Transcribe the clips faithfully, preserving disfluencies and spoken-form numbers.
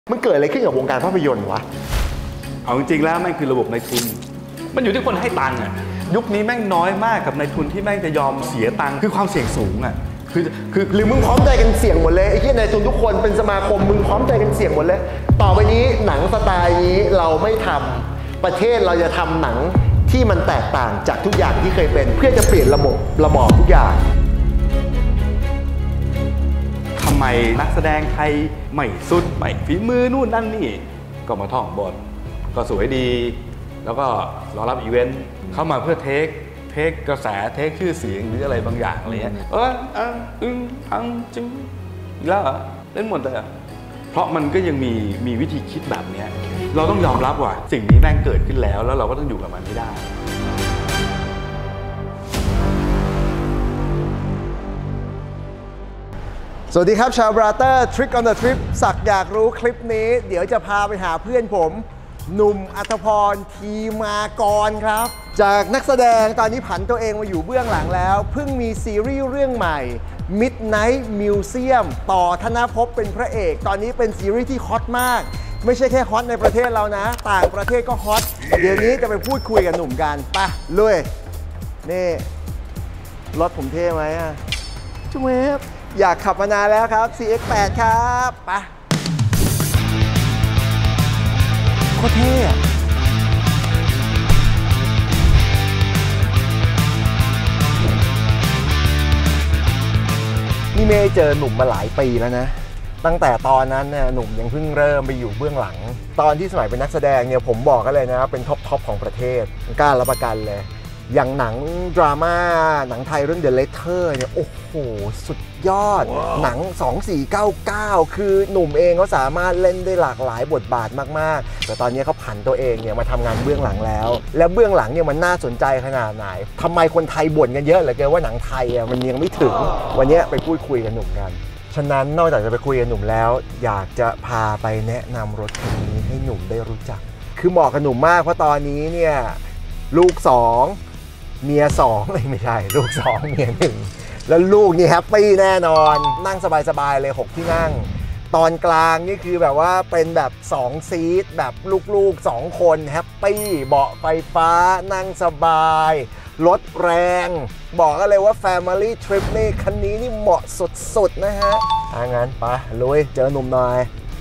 มันเกิดอะไรขึ้นกับวงการภาพยนตร์วะเอาจริงๆแล้วแม่งคือระบบนายทุนมันอยู่ที่คนให้ตังค์อ่ะยุคนี้แม่งน้อยมากกับนายทุนที่แม่งจะยอมเสียตังค์คือความเสี่ยงสูงอ่ะคือคือหรือมึงพร้อมใจกันเสี่ยงหมดเลยไอ้ที่นายทุนทุกคนเป็นสมาคมมึงพร้อมใจกันเสี่ยงหมดเลยต่อไปนี้หนังสไตล์นี้เราไม่ทำประเทศเราจะทำหนังที่มันแตกต่างจากทุกอย่างที่เคยเป็นเพื่อจะเปลี่ยนระบบระบอบทุกอย่างทำไมนักแสดงไทยไม่สุดไม่ฝีมือนู่นนั่นนี่ก็มาท่องบทก็สวยดีแล้วก็รอรับอีเวนต์เข้ามาเพื่อเทคเทคกระแสเทคชื่อเสียงหรืออะไรบางอย่างอะไรเงี้ยเอออ่ะอึ้งอังจึงแล้วเล่นหมดเลยเพราะมันก็ยังมีมีวิธีคิดแบบนี้เราต้องยอมรับว่าสิ่งนี้แม่งเกิดขึ้นแล้วแล้วเราก็ต้องอยู่กับมันให้ได้สวัสดีครับชาวบราเตอร์ Trick on the Trip สักอยากรู้คลิปนี้เดี๋ยวจะพาไปหาเพื่อนผมหนุ่มอัธพรทีมากรครับจากนักแสดงตอนนี้ผันตัวเองมาอยู่เบื้องหลังแล้วเพิ่งมีซีรีส์เรื่องใหม่ Midnight Museum ต่อธนภพเป็นพระเอกตอนนี้เป็นซีรีส์ที่ฮอตมากไม่ใช่แค่ฮอตในประเทศเรานะต่างประเทศก็ฮอตเดี๋ยวนี้จะไปพูดคุยกับหนุ่มกันไปลุยนี่รถผมเท่ไหมอะจุ๊บอยากขับมานานแล้วครับ ซี เอ็กซ์ แปด ครับไปโคตรเท่อะนี่เมย์เจอหนุ่มมาหลายปีแล้วนะตั้งแต่ตอนนั้นเนี่ยหนุ่มยังเพิ่งเริ่มไปอยู่เบื้องหลังตอนที่สมัยเป็นนักแสดงเนี่ยผมบอกกันเลยนะเป็นท็อปท็อปของประเทศกล้ารับประกันเลยอย่างหนังดราม่าหนังไทยเรื่อง The Letter เนี่ยโอ้โหสุดยอด wow. หนังสองสี่เก้าเก้าคือหนุ่มเองเขาสามารถเล่นได้หลากหลายบทบาทมากๆแต่ตอนนี้เขาผันตัวเองเนี่ยมาทำงานเบื้องหลังแล้วและเบื้องหลังเนี่ยมันน่าสนใจขนาดไหนทำไมคนไทยบ่นกันเยอะเหลือเกินว่าหนังไทยอ่ะมันยังไม่ถึงวันนี้ไปพูดคุยกับหนุ่มกันฉะนั้นนอกจากจะไปคุยกับหนุ่มแล้วอยากจะพาไปแนะนำรถคันนี้ให้หนุ่มได้รู้จักคือเหมาะกับหนุ่มมากเพราะตอนนี้เนี่ยลูกสองเมียสองไม่ใช่ลูกสองเมียหนึ่งแล้วลูกนี่แฮปปี้แน่นอนนั่งสบายๆเลยหกที่นั่งตอนกลางนี่คือแบบว่าเป็นแบบสองซีทแบบลูกๆสองคนแฮปปี้เบาะไฟฟ้านั่งสบายรถแรงบอกกันเลยว่า Family Trip นี่คันนี้นี่เหมาะสุดๆนะฮะถ้างั้นไปลุยเจอหนุ่มหน่อย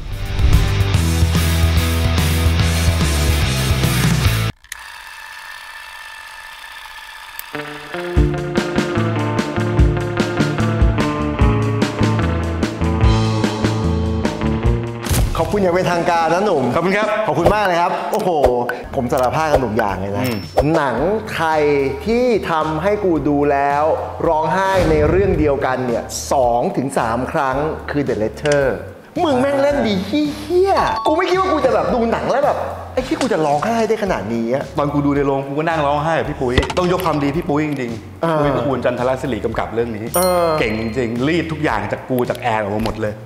ขอบคุณอย่างเป็นทางการนะหนุ่มขอบคุณครับขอบคุณมากเลยครับโอ้โหผมสารภาพกับหนุ่มอย่างเลยนะหนังไทยที่ทำให้กูดูแล้วร้องไห้ในเรื่องเดียวกันเนี่ยสองถึงสามครั้งคือ The Letter มึงแม่งเล่นดีเฮี้ยกูไม่คิดว่ากูจะแบบดูหนังแล้วแบบไอ้ที่กูจะร้องไห้ได้ขนาดนี้ตอนกูดูในโรงกูก็นั่งร้องไห้กับพี่ปุ้ยต้องยกความดีพี่ปุ้ยจริงๆปุ้ยตระกูลจันทรศิริกำกับเรื่องนี้เก่งจริงๆรีดทุกอย่างจากกูจากแอร์ออกมาหมดเลย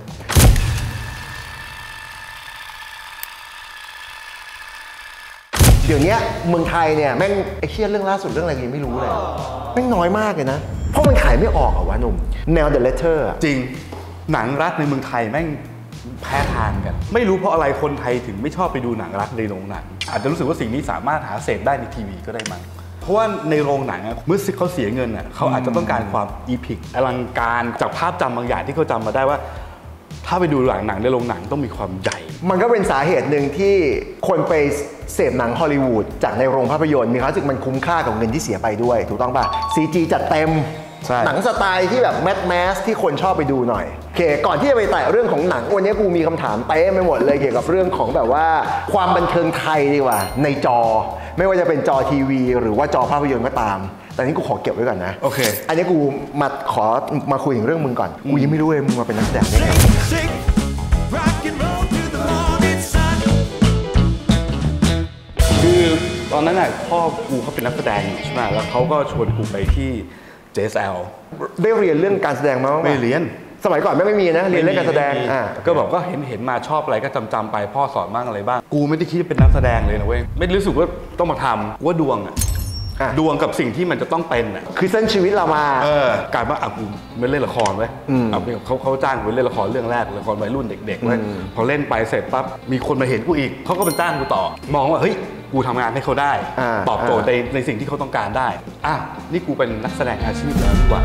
เดี๋ยวนี้เมืองไทยเนี่ยแม่งไอ้เชี่ยเรื่องล่าสุดเรื่องอะไรยังไม่รู้เลยแม่งน้อยมากเลยนะเพราะมันขายไม่ออกอะวะหนุ่มแนว The Letter จริงหนังรักในเมืองไทยแม่งแพ้ทางกันไม่รู้เพราะอะไรคนไทยถึงไม่ชอบไปดูหนังรักในโรงหนังอาจจะรู้สึกว่าสิ่งนี้สามารถหาเสพได้ในทีวีก็ได้มั้งเพราะว่าในโรงหนังเมื่อเขาเสียเงินอ่ะเขาอาจจะต้องการความอีพิกอลังการจากภาพจำบางอย่างที่เขาจำมาได้ว่าถ้าไปดูหนังหนังในโรงหนังต้องมีความใหญ่มันก็เป็นสาเหตุหนึ่งที่คนไปเสพหนังฮอลลีวูดจากในโรงภาพยนตร์มีความรู้สึกมันคุ้มค่ากับเงินที่เสียไปด้วยถูกต้องป่ะ ซี จี จัดเต็มหนังสไตล์ที่แบบแมสแมสที่คนชอบไปดูหน่อยโอเคก่อนที่จะไปแตะเรื่องของหนังวันนี้กูมีคำถามเต้ไปหมดเลยเกี่ยวกับเรื่องของแบบว่าความบันเทิงไทยดีกว่าในจอไม่ว่าจะเป็นจอทีวีหรือว่าจอภาพยนตร์ก็ตามแต่นี้กูขอเก็บไว้ก่อนนะโอเคอันนี้กูมาขอมาคุยถึงเรื่องมึงก่อนกูยังไม่รู้เลยมึงมาเป็นนักแสดงได้ไงคือตอนนั้นน่ะพ่อกูเขาเป็นนักแสดงใช่ไหมแล้วเขาก็ชวนกูไปที่ เจ เอส แอลได้เรียนเรื่องการแสดงมาบ้างไหมไม่เรียนสมัยก่อนไม่มีนะเรียนเรื่องการแสดงอ่าก็แบบก็เห็นเห็นมาชอบอะไรก็จำจำไปพ่อสอนบ้างอะไรบ้างกูไม่ได้คิดเป็นนักแสดงเลยนะเว้ยไม่รู้สึกว่าต้องมาทำว่าดวงอ่ะดวงกับสิ่งที่มันจะต้องเป็นอ่ะคือเส้นชีวิตเรามาเออกลายว่าอ่ะกูไม่เล่นละครไว้เอาเขาเขาจ้างกูเล่นละครเรื่องแรกละครวัยรุ่นเด็กๆไว้พอเล่นไปเสร็จปั๊บมีคนมาเห็นกูอีกเขาก็เป็นจ้างกูต่อมองว่าเฮ้ยกูทำงานให้เขาได้ตอบโจทย์ในในสิ่งที่เขาต้องการได้อ่ะนี่กูเป็นนักแสดงอาชีพแล้วดีกว่า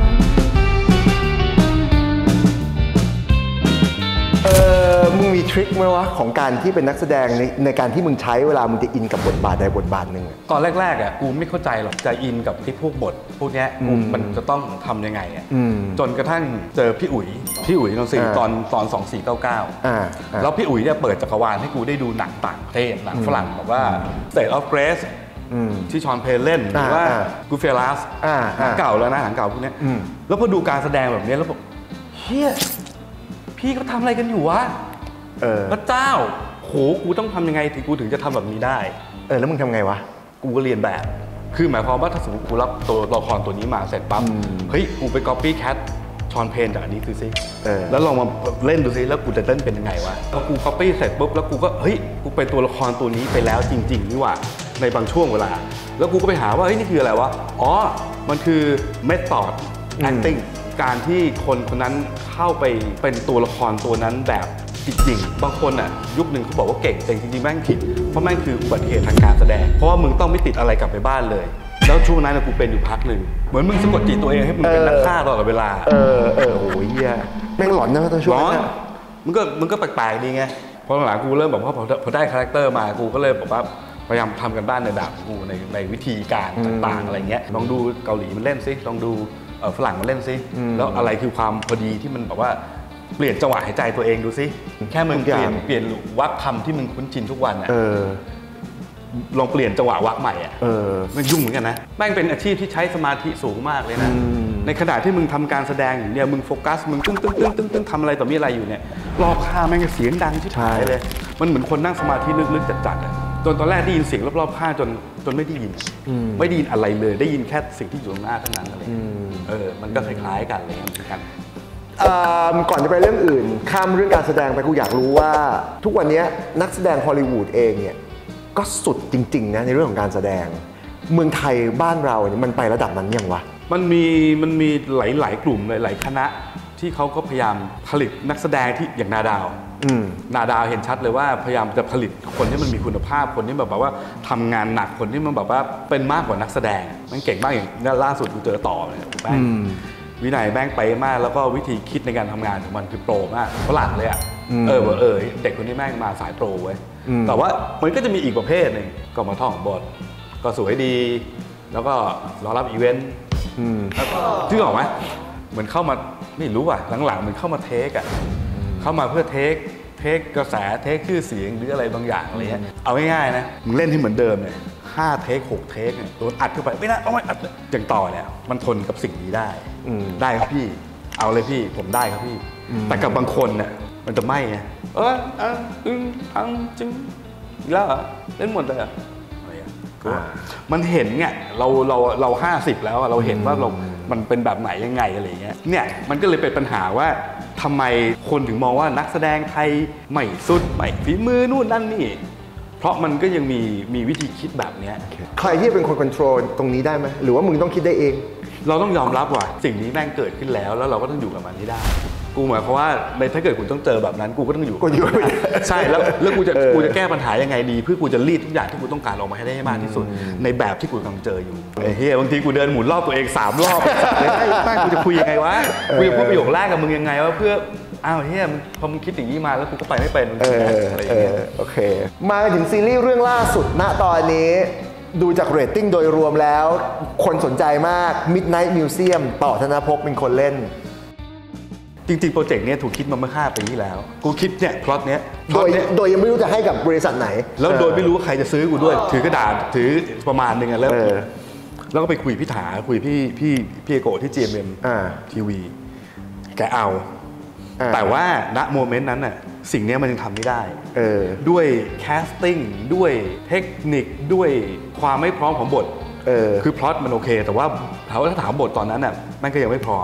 เออมึงมีทริคไหมวะของการที่เป็นนักแสดงในในการที่มึงใช้เวลามึงจะอินกับบทบาทใดบทบาทหนึ่งตอนแรกๆอ่ะกูไม่เข้าใจหรอกจะอินกับที่พวกบทพวกนี้กูมันจะต้องทำยังไงอ่ะจนกระทั่งเจอพี่อุ๋ยพี่อุ๋ยนนทรีตอนตอนสองสี่เก้าเก้าแล้วพี่อุ๋ยเนี่ยเปิดจักรวาลให้กูได้ดูหนังต่างประเทศหนังฝรั่งแบบว่า State of Grace ที่ชอนเพลเล่นหรือว่ากูเฟลัสหนังเก่าแล้วนะหนังเก่าพวกนี้แล้วพอดูการแสดงแบบนี้แล้วบอกเฮียพี่เขาทำอะไรกันอยู่วะพระเจ้าโหกูต้องทำยังไงถึงกูถึงจะทำแบบนี้ได้เออแล้วมึงทำไงวะกูก็เรียนแบบคือหมายความว่าถ้าสมมติกูรับตัวละครตัวนี้มาเสร็จปั๊บเฮ้ยกูไปก๊อปปี้แคทชอนเพนจากอันนี้ดูซิแล้วลองมาเล่นดูซิแล้วกูจะเล่นเป็นยังไงวะพอกูก๊อปปี้เสร็จปุ๊บแล้วกูก็เฮ้ยกูเป็นตัวละครตัวนี้ไปแล้วจริงๆนี่ว่าในบางช่วงเวลาแล้วกูก็ไปหาว่าเฮ้ยนี่คืออะไรวะอ๋อมันคือ method acting การที่คนคนนั้นเข้าไปเป็นตัวละครตัวนั้นแบบจริงๆบางคนอ่ะยุคหนึ่งเขาบอกว่าเก่งแต่จริงๆแม่งผิดเพราะแม่งคืออุบัติเหตุทางการแสดงเพราะว่ามึงต้องไม่ติดอะไรกลับไปบ้านเลยแล้วช่วงนั้นกูเป็นอยู่พักหนึ่งเหมือนมึงสะกดจิตตัวเองให้มึงเป็นนักฆ่าตลอดเวลาเออเออโอ้ยเหี้ยแม่งหลอนนะตอนช่วงนั้นมึงก็มึงก็แปลกๆดีไงพอหลังกูเริ่มแบบว่าพอได้คาแรคเตอร์มากูก็เลยบอกว่าพยายามทำกันบ้านในแบบกูในในวิธีการต่างๆอะไรเงี้ยลองดูเกาหลีมันเล่นซิลองดูฝรั่งมันเล่นซิแล้วอะไรคือความพอดีที่มันแบบว่าเปลี่ยนจังหวะหายใจตัวเองดูซิแค่มึงเปลี่ยนเปลี่ยนวรรคคำที่มึงคุ้นชินทุกวันอ่ะลองเปลี่ยนจังหวะวรรคใหม่อ่ะมันยุ่งเหมือนกันนะแม่งเป็นอาชีพที่ใช้สมาธิสูงมากเลยนะในขณะที่มึงทำการแสดงอยู่เนี่ยมึงโฟกัสมึงตึ้งตึ้งตึ้งตึ้งตึ้งทำอะไรต่อมีอะไรอยู่เนี่ยรอบข้างแม่งเสียงดังชิบหายเลยมันเหมือนคนนั่งสมาธิลึกๆจัดๆอ่ะจนตอนแรกได้ยินเสียงรอบๆข้างจนจนไม่ได้ยินไม่ได้ยินอะไรเลยได้ยินแค่สิ่งที่อยู่ตรงหน้าเท่านั้นอะไรเออมันก็คล้ายๆกันเลยเหมือนกันก่อนจะไปเรื่องอื่นข้ามเรื่องการแสดงไปกูอยากรู้ว่าทุกวันนี้นักแสดงฮอลลีวูดเองเนี่ยก็สุดจริงๆนะในเรื่องของการแสดงเมืองไทยบ้านเราเนี่ยมันไประดับนั้นยังวะมันมีมันมีหลายๆกลุ่มหลายๆคณะที่เขาก็พยายามผลิตนักแสดงที่อย่างนาดาวนาดาวเห็นชัดเลยว่าพยายามจะผลิตคนที่มันมีคุณภาพคนที่แบบว่าทำงานหนักคนที่มันแบบว่าเป็นมากกว่านักแสดงมันเก่งมากอย่างล่าสุดกูเจอต่อเลยแป้งวินัยแป้งไปมากแล้วก็วิธีคิดในการทำงานของมันคือโปรมากฝรั่งเลยอ่ะเออเออเด็กคนนี้แม่งมาสายโปรเว้ยแต่ว่ามันก็จะมีอีกประเภทหนึ่งก็มาท่องบทก็สวยดีแล้วก็รอรับอีเวนต์ที่บอกไหมเหมือนเข้ามาไม่รู้อ่ะหลังๆมันเข้ามาเทคอ่ะเข้ามาเพื่อเทคเทคกระแสเทคชื่อเสียงหรืออะไรบางอย่างอะไรเงี้ยเอาง่ายๆนะมึงเล่นให้เหมือนเดิมเนี่ยห้าเทคหกเทคเนี่ยโดนอัดเข้าไปไม่ได้เอาไม่อัดอย่างต่อเนี่ยมันทนกับสิ่งนี้ได้ได้ครับพี่เอาเลยพี่ผมได้ครับพี่แต่กับบางคนเนี่ยมันจะไม่ไงเออเอออึ้งอังจึงแล้วเล่นหมดเลยอะมันเห็นไงเราเราเราห้าสิบแล้วเราเห็นว่าเรามันเป็นแบบไหนยังไงอะไรเงี้ยเนี่ยมันก็เลยเป็นปัญหาว่าทำไมคนถึงมองว่านักแสดงไทยไม่สุดไม่ฝีมือนู่นนั่นนี่เพราะมันก็ยังมีมีวิธีคิดแบบนี้ใครที่เป็นคนควบคุมตรงนี้ได้ไหมหรือว่ามึงต้องคิดได้เองเราต้องยอมรับว่าสิ่งนี้แม่งเกิดขึ้นแล้วแล้วเราก็ต้องอยู่กับมันให้ได้กูหมายความว่าในถ้าเกิดคุณต้องเจอแบบนั้นกูก็ต้องอยู่กูอยู่ใช่แล้วแล้วกูจะกูจะแก้ปัญหายังไงดีเพื่อกูจะรีดทุกอย่างที่กูต้องการออกมาให้ได้มากที่สุดในแบบที่กูกำลังเจออยู่ไอ้เฮ้ยบางทีกูเดินหมุนรอบตัวเองสามรอบไอ้ตั้งกูจะคุยยังไงวะกูจะพูดประโยคแรกกับมึงยังไงว่าเพื่ออ้าวเฮ้ยพอมึงคิดอย่างนี้มาแล้วกูก็ไปไม่เป็นอะไรอย่างเงี้ยโอเคมาถึงซีรีส์เรื่องล่าสุดณตอนนี้ดูจากเรตติ้งโดยรวมแล้วคนสนใจมาก Midnight Museum ต่อธนภพเป็นคนเล่นจริงๆโปรเจกต์นี้ถูกคิดมาเมื่อห้าปีที่แล้วกูคิดเนี่ยพล็อตเนี้ยโดยโดยยังไม่รู้จะให้กับบริษัทไหนแล้วโดยไม่รู้ว่าใครจะซื้อกูด้วยถือกระดาษถือประมาณนึงอะแล้วแล้วก็ไปคุยพี่ถาคุยพี่พี่พี่โกที่ จี เอ็ม เอ็ม ที วี แกเอาแต่ว่าณโมเมนต์นั้นน่ะสิ่งนี้มันยังทำไม่ได้ด้วยแคสติ้งด้วยเทคนิคด้วยความไม่พร้อมของบทคือพล็อตมันโอเคแต่ว่าถ้าถามบทตอนนั้นน่ะมันก็ยังไม่พร้อม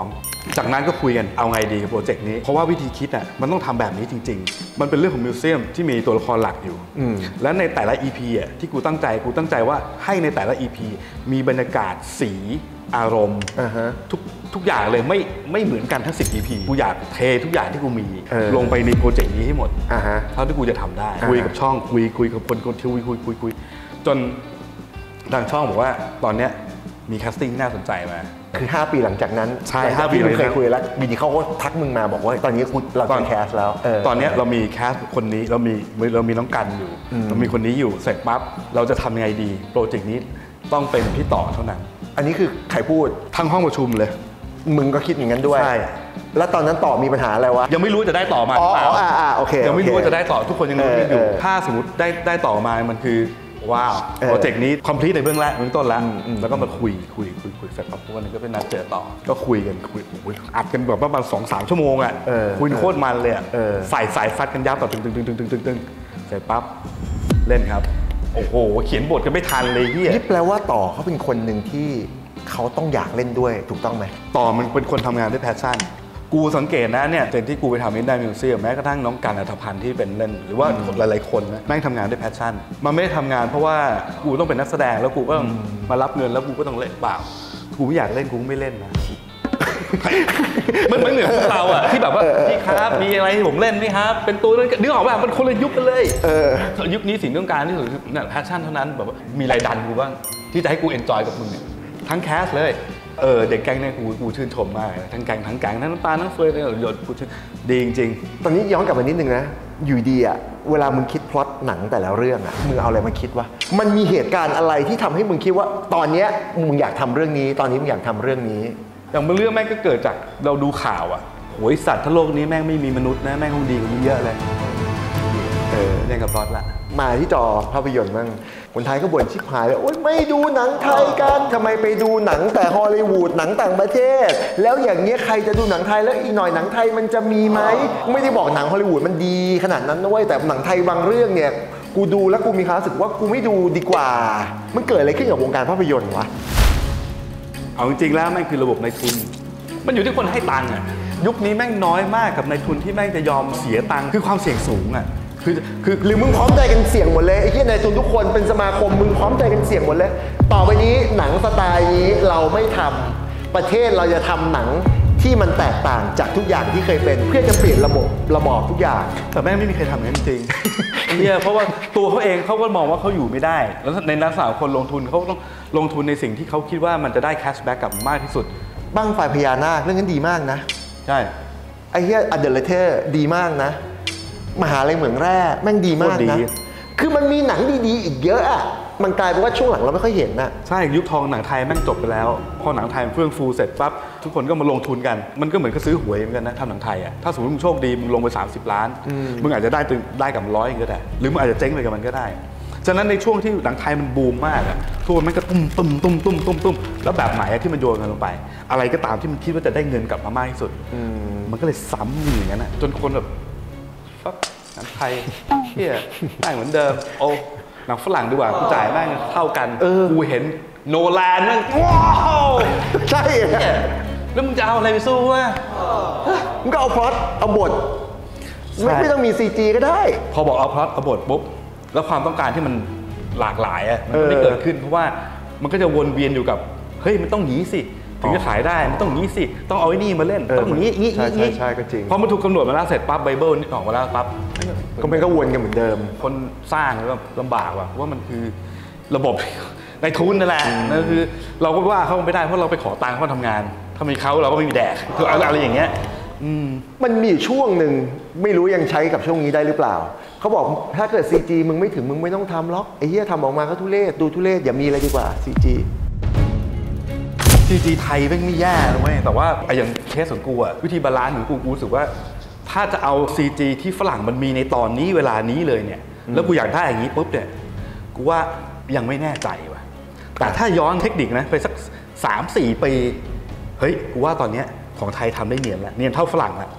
จากนั้นก็คุยกันเอาไงดีกับโปรเจกต์นี้เพราะว่าวิธีคิดอ่ะมันต้องทำแบบนี้จริงๆมันเป็นเรื่องของมิวเซียมที่มีตัวละครหลักอยู่และในแต่ละ อี พี อ่ะที่กูตั้งใจกูตั้งใจว่าให้ในแต่ละ อี พี มีบรรยากาศสีอารมณ์ uh-huh. ทุกทุกอย่างเลยไม่ไม่เหมือนกันทั้งสิบ อี พี กูอยากเททุกอย่างที่กูมี uh-huh. ลงไปในโปรเจกต์นี้ให้หมด uh-huh. เท่าที่กูจะทำได้ uh-huh. คุยกับช่องคุยคุยกับคนคนคุยคุยคุยคุยจนทางช่องบอกว่าตอนเนี้ยมีแคสติ้งที่น่าสนใจมาคือห้าปีหลังจากนั้นใช่ห้าปีเคยคุยแล้วบีดีเขาก็ทักมึงมาบอกว่าตอนนี้เราตอนแคสแล้วตอนนี้เรามีแคสคนนี้เรามีเรามีน้องกันอยู่เรามีคนนี้อยู่เสร็จปั๊บเราจะทำยังไงดีโปรเจกต์นี้ต้องเป็นพี่ต่อเท่านั้นอันนี้คือใครพูดทั้งห้องประชุมเลยมึงก็คิดอย่างนั้นด้วยใช่แล้วตอนนั้นต่อมีปัญหาอะไรวะยังไม่รู้จะได้ต่อมาอ๋ออ่าอ่าโอเคยังไม่รู้ว่าจะได้ต่อทุกคนยังรู้อยู่ถ้าสมมติได้ได้ต่อมามันคือว้าวโปรเจกต์นี้คอมพลีทในเบื้องแรกเบื้องต้นแล้วแล้วก็มาคุยคุยคุยคุยเสร็จปั๊บวันนึงก็เป็นนัดเจอต่อก็คุยกันคุยอัดกันแบบประมาณสองสามชั่วโมงอ่ะคุยโคตรมันเลยอ่ะใส่สายฟัดกันยับต่อตึงตึงตึงตึงตึงตึงตึงเสร็จปั๊บเล่นครับโอ้โหเขียนบทกันไม่ทันเลยที่นี่แปลว่าต่อเขาเป็นคนหนึ่งที่เขาต้องอยากเล่นด้วยถูกต้องไหมต่อมันเป็นคนทำงานด้วยแพชชั่นกูสังเกตนะเนี่ยจากที่กูไปทำมินได้มิวเซียมแม้กระทั่งน้องกันอัธพันธ์ที่เป็นเล่นหรือว่าหลายๆคนนะแม่งทำงานด้วยแพชชั่นมันไม่ได้ทำงานเพราะว่ากูต้องเป็นนักแสดงแล้วกูก็ต้องมารับเงินแล้วกูก็ต้องเล่นเปล่ากูไม่อยากเล่นกูไม่เล่นนะมันไม่เหมือนพวกเราอะที่แบบว่าพี่ครับมีอะไรที่ผมเล่นไหมครับเป็นตัวนั้นนึกออกป่ะมันคนละยุคกันเลยยุคนี้สิ่งต้องการที่สุดคือแพชชั่นเท่านั้นแบบว่ามีรายดันกูบ้างที่จะให้กูเอนจอยกับมึงเนี่ยทั้งแคสเลยเออเด็กแก๊งเนี่ยกูกูชื่นชมมากทั้งแก๊งทั้งแก๊งทั้งน้ำตาลทั้งเฟยทั้งหยดกูชื่นดีจริงๆตอนนี้ย้อนกลับมานิดนึงนะอยู่ดีอะเวลามึงคิดพล็อตหนังแต่ละเรื่องอะมึงเอาอะไรมาคิดวะมันมีเหตุการณ์อะไรที่ทำให้มึงคิดว่าตอนเนี้ยมึงอยากทำเรื่องนี้ตอนนี้มึงอยากทำเรื่องนี้อย่างบางเรื่องแม่งก็เกิดจากเราดูข่าวอะโหยสัตว์ทั้งโลกนี้แม่งไม่มีมนุษย์นะแม่งคงดีกว่านี้เยอะเลยเออเรื่องกับพล็อตละมาที่จอภาพยนตร์มั่งคนไทยก็บ่นชิบหายเลยโอ๊ยไม่ดูหนังไทยกันทำไมไปดูหนังแต่ฮอลลีวูดหนังต่างประเทศแล้วอย่างเงี้ยใครจะดูหนังไทยแล้วอีกหน่อยหนังไทยมันจะมีไหมไม่ได้บอกหนังฮอลลีวูดมันดีขนาดนั้นนะเว้ยแต่หนังไทยบางเรื่องเนี่ยกูดูแล้วกูมีความรู้สึกว่ากูไม่ดูดีกว่ามันเกิดอะไรขึ้นกับวงการภาพยนตร์วะเอาจริงๆแล้วแม่งคือระบบนายทุนมันอยู่ที่คนให้ตังค์อ่ะยุคนี้แม่งน้อยมากกับนายทุนที่แม่งจะยอมเสียตังค์คือความเสี่ยงสูงอ่ะคือคือหรือมึงพร้อมใจกันเสี่ยงหมดเลยไอ้ที่นายทุนทุกคนเป็นสมาคมมึงพร้อมใจกันเสี่ยงหมดเลยต่อไปนี้หนังสไตล์นี้เราไม่ทำประเทศเราจะทำหนังที่มันแตกต่างจากทุกอย่างที่เคยเป็นเพื่อจะเปลี่ยนระบบระบอบทุกอย่างแต่แม่งไม่มีใครทำอย่างนั้นจริงเนี่ยเพราะว่าตัวเขาเองเขาก็มองว่าเขาอยู่ไม่ได้แล้วในนักสาวคนลงทุนเขาต้องลงทุนในสิ่งที่เขาคิดว่ามันจะได้แคชแบ็กกลับมากที่สุดบั้งไฟพญานาคเรื่องนั้นดีมากนะใช่ไอ้เหี้ยอันเดอร์เลเทอร์ดีมากนะมหาลัยเหมืองแร่แม่งดีมากนะคือมันมีหนังดีๆอีกเยอะอะมันกลายเป็นว่าช่วงหลังเราไม่ค่อยเห็นนะใช่ยุคทองหนังไทยแม่งจบไปแล้วพอหนังไทยเฟื่องฟูเสร็จปั๊บทุกคนก็มาลงทุนกันมันก็เหมือนกับซื้อหวยเหมือนกันนะทำหนังไทยอะถ้าสมมติมึงโชคดีมึงลงไปสามสิบล้านมึงอาจจะได้ได้กับร้อยก็ได้หรือมึงอาจจะเจ๊งไปกับมันก็ได้ฉะนั้นในช่วงที่หนังไทยมันบูมมากอะทุกคนมันก็ตุ้มตุ้มตุ้มตุ้มตุ้มตุ้มแล้วแบบไหนที่มันโยนกันลงไปอะไรก็ตามที่มันคิดว่าจะได้เงินกลับมามากที่สุดมันก็เลยซ้ำอย่างนั้นนะจนคนแบบฟักหนังไทยเฮียได้เหมือนเดิมโอ้หนังฝรั่งดีกว่ากูจ่ายแม่งเท่ากันกูเห็นโนแลนแม่งว้าวใช่แล้วมึงจะเอาอะไรไปสู้วะมึงก็เอาพล็อตเอาบทไม่ไม่ต้องมี ซี จี ก็ได้พอบอกเอาพล็อตเอาบทปุ๊บแล้วความต้องการที่มันหลากหลายอ่ะมันไม่เกิดขึ้นเพราะว่ามันก็จะวนเวียนอยู่กับเฮ้ยมันต้องหนีสิถึงจะขายได้มันต้องงี้สิต้องเอาไอ้นี่มาเล่นต้องงี้งี้งี้ใช่ก็จริงพอมันถูกกำหนดมาแล้วเสร็จปั๊บไบเบิลนี่ออกมาแล้วปั๊บก็ไม่ก็วนกันเหมือนเดิมคนสร้างแล้วลำบากว่ะว่ามันคือระบบในทุนนั่นแหละนั่นคือเราก็ว่าเขาไม่ได้เพราะเราไปขอตังค์เขาทำงานถ้ามีเขาเราก็ไม่มีแดกคืออะไรอย่างเงี้ยมันมีช่วงหนึ่งไม่รู้ยังใช้กับช่วงนี้ได้หรือเปล่าเขาบอกถ้าเกิด ซี จี มึงไม่ถึงมึงไม่ต้องทำหรอกไอ้เหี้ยทำออกมาก็ทุเรศดูทุเรศอย่ามีอะไรดีกว่า ซี จีซี จี ไทยแม่งไม่แย่เลยเว้ยแต่ว่าไอ้อย่างเคสของกูอะวิธีบาลานซ์ของกูกูรู้สึกว่าถ้าจะเอา ซี จี ที่ฝรั่งมันมีในตอนนี้เวลานี้เลยเนี่ยแล้วกูอยากได้อย่างนี้ปุ๊บเนี่ยกูว่ายังไม่แน่ใจว่ะแต่ถ้าย้อนเทคนิคนะไปสัก สามสี่ ปีเฮ้ยกูว่าตอนเนี้ยของไทยทำได้เนียนแล้วเนียนเท่าฝรั่งแล้ว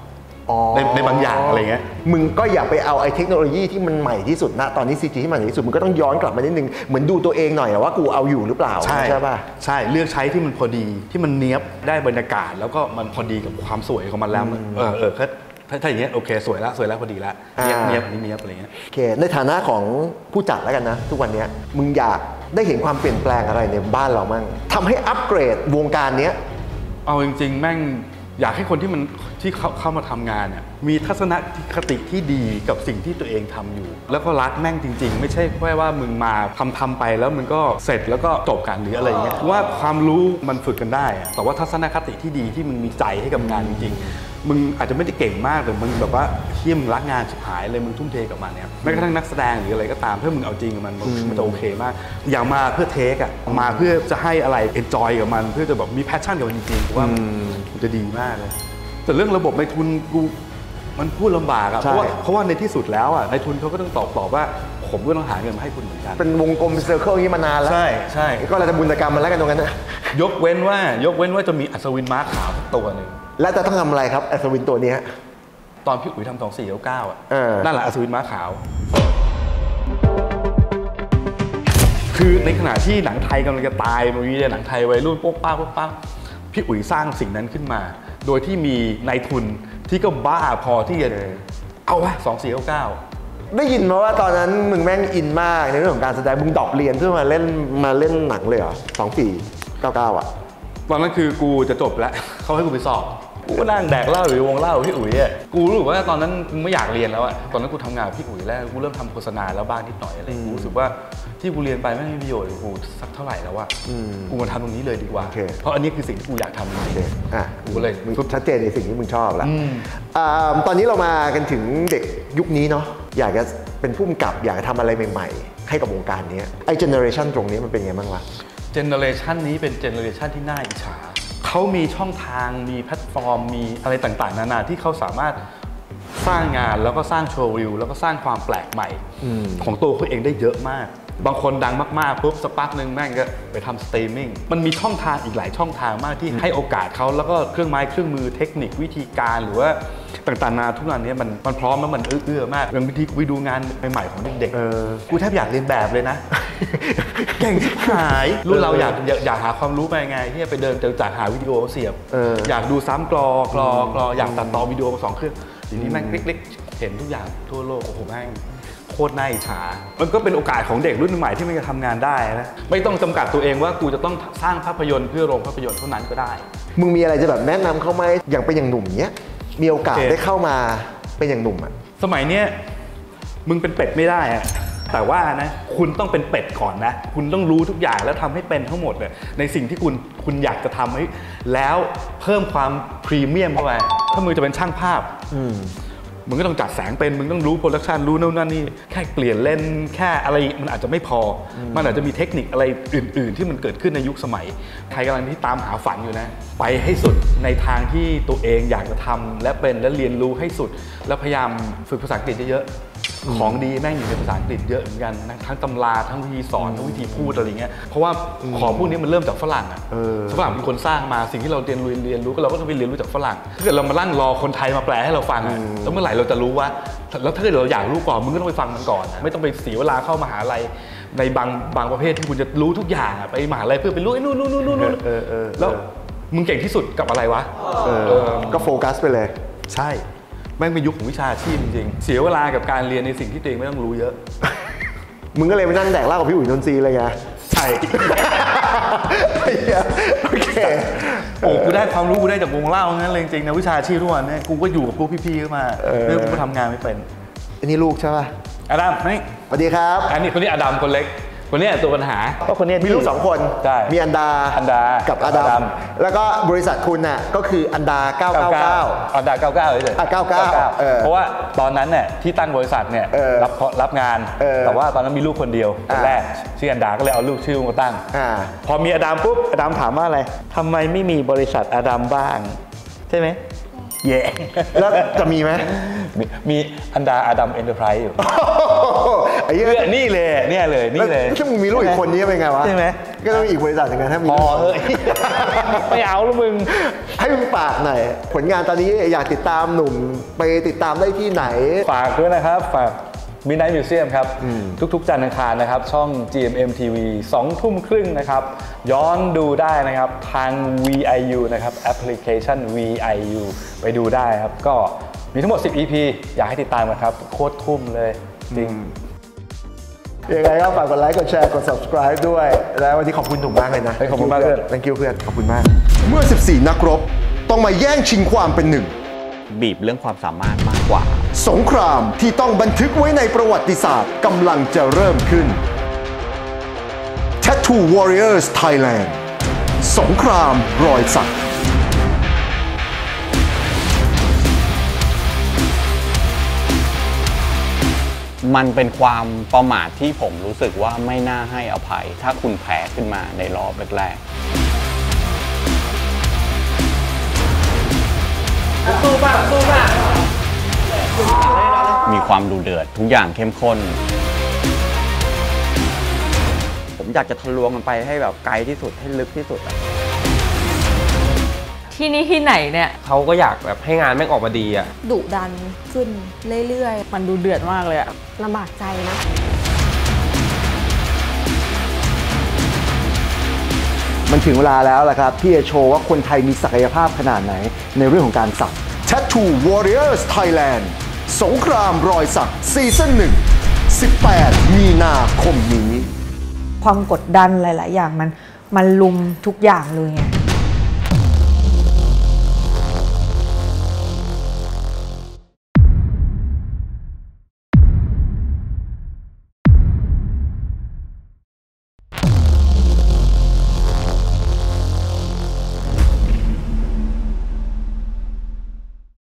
ในในบางอย่างอะไรเงี้ยมึงก็อย่าไปเอาไอ้เทคโนโลยีที่มันใหม่ที่สุดนะตอนนี้ ซี จี ที่มันใหม่ที่สุดมึงก็ต้องย้อนกลับมานิดนึงเหมือนดูตัวเองหน่อยว่ากูเอาอยู่หรือเปล่าใช่ใช่ป่ะใช่เลือกใช้ที่มันพอดีที่มันเนี้ยบได้บรรยากาศแล้วก็มันพอดีกับความสวยของมันแล้วเออเออถ้าถ้าอย่างเงี้ยโอเคสวยแล้วสวยแล้วพอดีแล้วเนี้ยบเนี้ยบอันนี้เนี้ยบอะไรเงี้ยโอเคในฐานะของผู้จัดแล้วกันนะทุกวันนี้มึงอยากได้เห็นความเปลี่ยนแปลงอะไรในบ้านเรามั่งทำให้อัปเกรดวงการเนี้ยเอาจริงๆแม่งอยากให้คนที่มันที่เขาเข้ามาทำงานเนี่ยมีทัศนคติที่ดีกับสิ่งที่ตัวเองทำอยู่แล้วก็รักแม่งจริงๆไม่ใช่แค่ว่ามึงมาทำทำไปแล้วมึงก็เสร็จแล้วก็จบกันหรืออะไรอย่างเงี้ยว่าความรู้มันฝึกกันได้แต่ว่าทัศนคติที่ดีที่มึงมีใจให้กับงานจริงๆมึงอาจจะไม่ได้เก่งมากแต่มึงแบบว่าเที่ยมรักงานชิบหายเลยมึงทุ่มเทกับมันเนี่ยแม้กระทั่งนักแสดงหรืออะไรก็ตามถ้ามึงเอาจริงกับมันมันจะโอเคมากอย่างมาเพื่อเทคอะมาเพื่อจะให้อะไรเอนจอยกับมันเพื่อจะแบบมีแพชชั่นกับมันจริงๆว่ามันจะดีมากเลยแต่เรื่องระบบในทุนกูมันพูดลำบากอะเพราะว่าเพราะว่าในที่สุดแล้วอะในทุนเขาก็ต้องตอบตอบว่าผมก็ต้องหาเงินมาให้คุณเหมือนกันเป็นวงกลมเซอร์เคิลนี้มานานแล้วใช่ใช่ก็เราจะบุญกรรมมันแล้วกันตรงนั้นนะยกเว้นว่ายกเว้นว่าจะมีอัศวินม้าขาวตัวหนึ่งแล้วจะต้องทำอะไรครับอัศวินตัวนี้ตอนพี่อุ๋ยทำสองสี่เก้าเก้าอะนั่นแหละอัศวินม้าขาวคือในขณะที่หนังไทยกำลังจะตายมันมีหนังไทยวัยรุ่นโป๊กป้าโป๊กป้าพี่อุ๋ยสร้างสิ่งนั้นขึ้นมาโดยที่มีนายทุนที่ก็บ้าพอที่จะเอาวะสองสี่เก้าเก้าได้ยินมาว่าตอนนั้นมึงแม่งอินมากในเรื่องของการแสดงมึงดรอปเรียนเพื่อมาเล่นมาเล่นหนังเลยเหรอสองสี่เก้าเก้าอ่ะตอนนั้นคือกูจะจบแล้วเขาให้กูไปสอบกูก็นั่งแดกเหล้าหรือวงเหล้าพี่อุ๋ยอ่ะกูรู้สึกว่าตอนนั้นกูไม่อยากเรียนแล้วอ่ะตอนนั้นกูทำงานกับพี่อุ๋ยแล้วกูเริ่มทำโฆษณาแล้วบ้างนิดหน่อยอะไรกูรู้สึกว่าที่กูเรียนไปไม่มีประโยชน์กูสักเท่าไหร่แล้วอ่ะกูมาทำตรงนี้เลยดีกว่าเพราะอันนี้คือสิ่งที่กูอยากทำจริงๆอ่ะกูเลยชัดเจนในสิ่งที่มึงชอบแล้วตอนนี้เรามากันถึงเด็กยุคนี้เนาะอยากจะเป็นผู้กำกับอยากจะทำอะไรใหม่ๆให้กับวงการนี้ไอ้เจเนอเรชันตรงนี้มันเป็นไงบ้างวะเจเนอเรชันนี้เป็นเจเนอเรชันที่น่าอิจฉาเขามีช่องทางมีแพลตฟอร์มมีอะไรต่างๆนานาที่เขาสามารถสร้างงานแล้วก็สร้างโชว์วิวแล้วก็สร้างความแปลกใหม่ของตัวเขาเองได้เยอะมากบางคนดังมากๆปุ๊บสักพักหนึ่งแม่งก็ไปทำสตรีมมิ่งมันมีช่องทางอีกหลายช่องทางมากที่ให้โอกาสเขาแล้วก็เครื่องไม้เครื่องมือเทคนิควิธีการหรือว่าต่างๆนานาทุกอย่างนี้มันมันพร้อมแล้วมันเอื้อๆมากบางทีกูไปดูงานใหม่ๆของเด็กๆกูแทบอยากเรียนแบบเลยนะเก่งชิบหายรุ่นเราอยากอยากหาความรู้ไปไงที่จะไปเดินเจอจากหาวิดีโอเสียบอยากดูซ้ำกรอกรอกรออยากตัดต่อวิดีโอมาสองเครื่องทีนี้แม่งเล็กๆเห็นทุกอย่างทั่วโลกโอ้โหแม่งโคตรน่าอิจฉามันก็เป็นโอกาสของเด็กรุ่นใหม่ที่มันจะทำงานได้นะไม่ต้องจำกัดตัวเองว่ากูจะต้องสร้างภาพยนตร์เพื่อโรงภาพยนตร์เท่านั้นก็ได้มึงมีอะไรจะแบบแนะนำเขาไหมอย่างเป็นอย่างหนุ่มเนี้ยมีโอกาสได้เข้ามาเป็นอย่างหนุ่มอ่ะสมัยเนี้ยมึงเป็นเป็ดไม่ได้อะแต่ว่านะคุณต้องเป็นเป็ดก่อนนะคุณต้องรู้ทุกอย่างแล้วทำให้เป็นทั้งหมดเลยในสิ่งที่คุณคุณอยากจะทำให้แล้วเพิ่มความพรีเมียมเข้าไปถ้ามึงจะเป็นช่างภาพมึงก็ต้องจัดแสงเป็นมึงต้องรู้โปรดักชันรู้นู่นนั่นนี่แค่เปลี่ยนเลนแค่อะไรมันอาจจะไม่พอมันอาจจะมีเทคนิคอะไรอื่นๆที่มันเกิดขึ้นในยุคสมัยใครกำลังที่ตามหาฝันอยู่นะไปให้สุดในทางที่ตัวเองอยากจะทำและเป็นและเรียนรู้ให้สุดแล้วพยายามฝึกภาษาอังกฤษเยอะๆของดีแม่งอยู่ในภาษาอังกฤษเยอะเหมือนกันทั้งตำราทั้งวิธีสอนทั้งวิธีพูดอะไรเงี้ยเพราะว่าของพวกนี้มันเริ่มจากฝรั่งอ่ะฝรั่งเป็นคนสร้างมาสิ่งที่เราเรียนรู้เรียนรู้ก็เราก็ต้องไปเรียนรู้จากฝรั่งถ้าเกิดเรามาลั่งรอคนไทยมาแปลให้เราฟังแล้วเมื่อไหร่เราจะรู้ว่าแล้วถ้าเกิดเราอยากรู้ก่อนมึงก็ต้องไปฟังมันก่อนไม่ต้องไปเสียเวลาเข้ามหาลัยในบางบางประเภทที่คุณจะรู้ทุกอย่างไปมหาลัยเพื่อไปรู้ไอ้นู่นนู่นนู่นนู่นแล้วมึงเก่งที่สุดกับอะไรวะก็โฟกัสไปเลยใช่แม่งเป็นยุคของวิชาชีพจริงๆเสียเวลากับการเรียนในสิ่งที่ตัวเองไม่ต้องรู้เยอะมึงก็เลยไปนั่งแดกเหล้ากับพี่อุ๋ยนนทรีเลยไงใช่โอเคโอ้กูได้ความรู้กูได้จากวงเล่างั้นเลยจริงๆนะวิชาชีพทุกวันนี้กูก็อยู่กับพวกพี่ๆเข้ามาเรื่องกูก็ทำงานไม่เป็นอันนี้ลูกใช่ป่ะอดัมนี่สวัสดีครับอันนี้คนนี้อดัมคนเล็กคนนี้ตัวปัญหาก็คนนี้มีลูกสองคนมีอันดาอันดากับอดัมแล้วก็บริษัทคุณน่ะก็คืออันดาเก้าเก้าเก้าอันดาเก้าเก้าเลยอ่ะเก้าเก้าเพราะว่าตอนนั้นเนี่ยที่ตั้งบริษัทเนี่ยรับรับงานแต่ว่าตอนนั้นมีลูกคนเดียวคนแรกชื่ออันดาก็เลยเอาลูกชื่อมาตั้งพอมีอดัมปุ๊บอดัมถามว่าอะไรทำไมไม่มีบริษัทอดัมบ้างใช่ไหมเย่แล้วจะมีไหมมีอันดาอดัมเอ็นเตอร์ไพรส์อยู่ไอ้เรื่องนี่เลยเนี่ยเลยนี้เลยถ้ามึงมีลูกอีกคนนี้เป็นไงวะใช่ไหมก็ต้องอีกบริษัทอย่างนั้นถ้ามีพอเฮ้ย ไม่เอาแล้วมึงให้มึงฝากหน่อยผลงานตอนนี้อยากติดตามหนุ่มไปติดตามได้ที่ไหนฝากด้วยนะครับฝาก Midnight Museum ครับทุกๆจันทร์อังคารนะครับช่อง จี เอ็ม เอ็ม ที วี สองทุ่มครึ่งนะครับย้อนดูได้นะครับทาง วี ไอ ยู นะครับแอปพลิเคชัน วี ไอ ยู ไปดูได้ครับก็มีทั้งหมดสิบ อี พี อยากให้ติดตามกันครับโคตรทุ่มเลยจริงยังไงก็ฝากกดไลค์กดแชร์กด subscribe ด้วยแล้ววันนี้ขอบคุณหนุ่มมากเลยนะขอบคุณมากเพื่อน thank you เพื่อนขอบคุณมากเมื่อสิบสี่นักรบต้องมาแย่งชิงความเป็นหนึ่งบีบเรื่องความสามารถมากกว่าสงครามที่ต้องบันทึกไว้ในประวัติศาสตร์กำลังจะเริ่มขึ้น Tattoo Warriors Thailand สงครามรอยสักมันเป็นความประมาทที่ผมรู้สึกว่าไม่น่าให้อภัยถ้าคุณแพ้ขึ้นมาในรอบแรกๆสู้ป่ะสู้ป่ะมีความดุเดือดทุกอย่างเข้มข้นผมอยากจะทะลวงมันไปให้แบบไกลที่สุดให้ลึกที่สุดที่นี่ที่ไหนเนี่ยเขาก็อยากแบบให้งานแม่งออกมาดีอ่ะดุดันขึ้นเรื่อยๆมันดูเดือดมากเลยอะลำบากใจนะมันถึงเวลาแล้วล่ะครับที่จะโชว์ว่าคนไทยมีศักยภาพขนาดไหนในเรื่องของการสัก Tattoo Warriors Thailand สงครามรอยสักซีซั่นหนึ่ง สิบแปดมีนาคมนี้ความกดดันหลายๆอย่างมันมันลุมทุกอย่างเลยไง